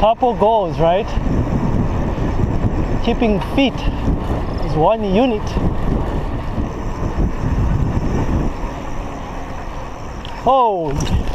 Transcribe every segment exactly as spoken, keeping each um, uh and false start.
couple goals, right? Keeping fit is one unit. Oh,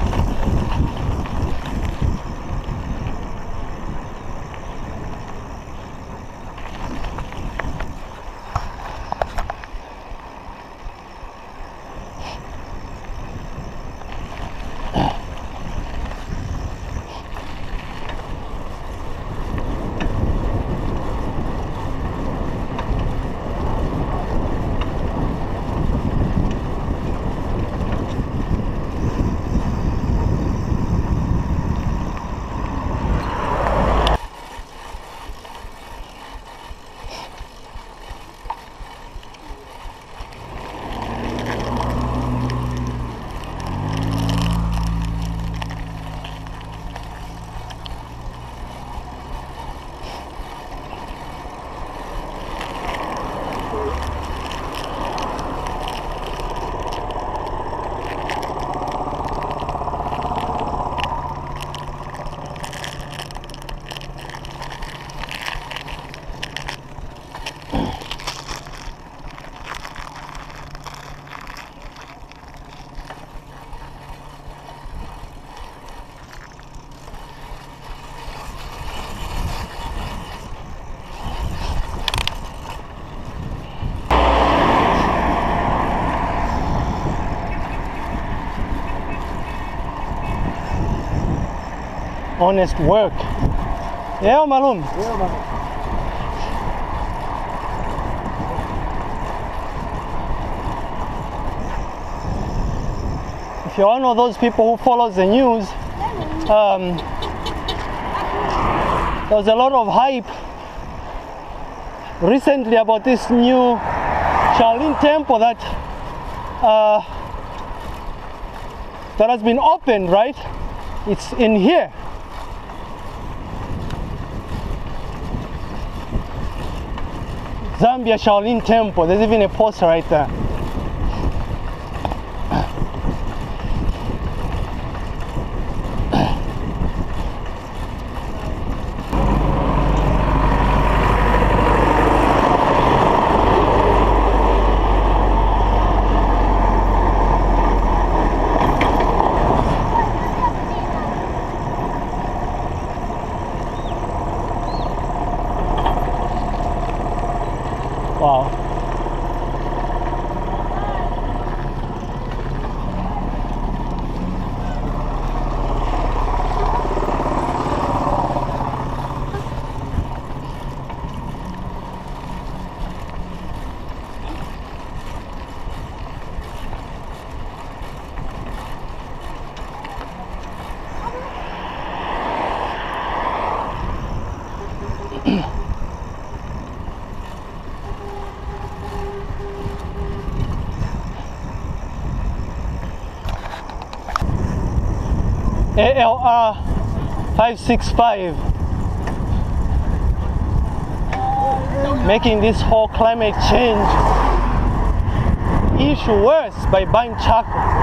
honest work. Yeah, Malum. Yeah, man. If you're one of those people who follows the news, um, there was a lot of hype recently about this new Shaolin temple that uh, that has been opened, right? It's in here. Zambia Shaolin temple. There's even a poster right there. Wow. A L R five six five, making this whole climate change issue worse by buying charcoal.